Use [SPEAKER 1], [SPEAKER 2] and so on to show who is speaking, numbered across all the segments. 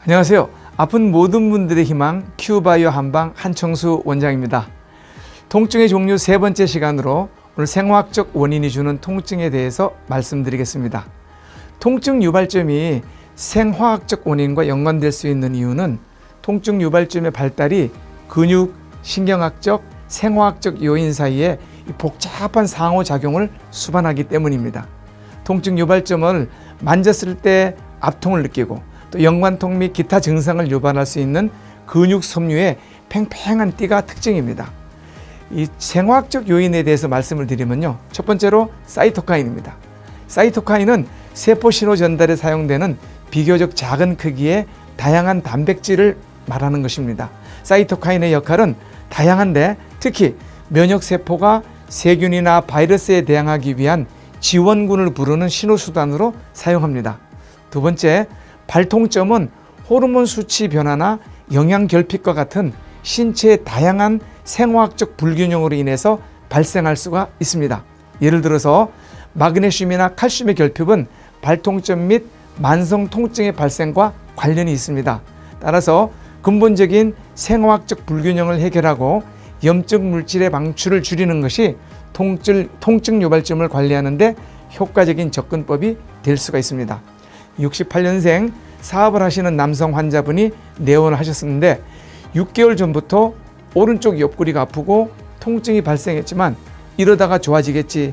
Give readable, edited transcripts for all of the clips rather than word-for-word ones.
[SPEAKER 1] 안녕하세요. 아픈 모든 분들의 희망 큐바이오 한방 한청수 원장입니다. 통증의 종류 세 번째 시간으로 오늘 생화학적 원인이 주는 통증에 대해서 말씀드리겠습니다. 통증 유발점이 생화학적 원인과 연관될 수 있는 이유는 통증 유발점의 발달이 근육, 신경학적, 생화학적 요인 사이에 복잡한 상호작용을 수반하기 때문입니다. 통증 유발점을 만졌을 때 압통을 느끼고 또 연관통 및 기타 증상을 유발할 수 있는 근육 섬유의 팽팽한 띠가 특징입니다. 이 생화학적 요인에 대해서 말씀을 드리면요. 첫 번째로 사이토카인입니다. 사이토카인은 세포 신호 전달에 사용되는 비교적 작은 크기의 다양한 단백질을 말하는 것입니다. 사이토카인의 역할은 다양한데 특히 면역세포가 세균이나 바이러스에 대항하기 위한 지원군을 부르는 신호수단으로 사용합니다. 두 번째, 발통점은 호르몬 수치 변화나 영양 결핍과 같은 신체의 다양한 생화학적 불균형으로 인해서 발생할 수가 있습니다. 예를 들어서 마그네슘이나 칼슘의 결핍은 발통점 및 만성 통증의 발생과 관련이 있습니다. 따라서 근본적인 생화학적 불균형을 해결하고 염증 물질의 방출을 줄이는 것이 통증 유발점을 관리하는 데 효과적인 접근법이 될 수가 있습니다. 68년생 사업을 하시는 남성 환자분이 내원을 하셨었는데 6개월 전부터 오른쪽 옆구리가 아프고 통증이 발생했지만 이러다가 좋아지겠지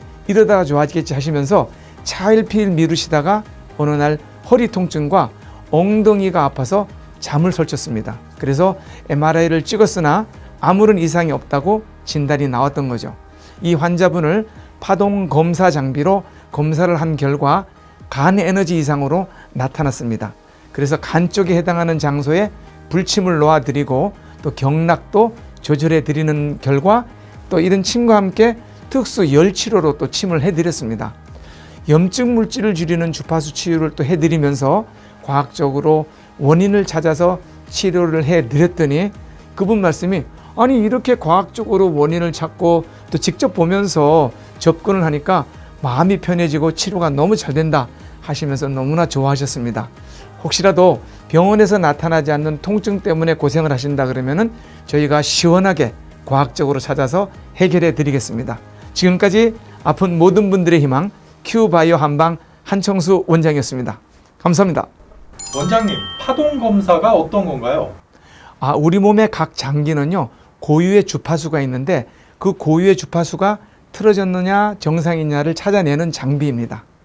[SPEAKER 1] 하시면서 차일피일 미루시다가 어느 날 허리 통증과 엉덩이가 아파서 잠을 설쳤습니다. 그래서 MRI를 찍었으나 아무런 이상이 없다고 진단이 나왔던 거죠. 이 환자분을 파동 검사 장비로 검사를 한 결과 간 에너지 이상으로 나타났습니다. 그래서 간 쪽에 해당하는 장소에 불침을 놓아드리고 또 경락도 조절해 드리는 결과 또 이런 침과 함께 특수 열 치료로 또 침을 해드렸습니다. 염증 물질을 줄이는 주파수 치료를 또 해드리면서 과학적으로 원인을 찾아서 치료를 해드렸더니 그분 말씀이 아니 이렇게 과학적으로 원인을 찾고 또 직접 보면서 접근을 하니까 마음이 편해지고 치료가 너무 잘 된다 하시면서 너무나 좋아하셨습니다. 혹시라도 병원에서 나타나지 않는 통증 때문에 고생을 하신다 그러면은 저희가 시원하게 과학적으로 찾아서 해결해 드리겠습니다. 지금까지 아픈 모든 분들의 희망 큐바이오 한방 한청수 원장이었습니다. 감사합니다.
[SPEAKER 2] 원장님, 파동 검사가 어떤 건가요?
[SPEAKER 1] 우리 몸의 각 장기는요 고유의 주파수가 있는데 그 고유의 주파수가 틀어졌느냐 정상이냐를 찾아내는 장비입니다.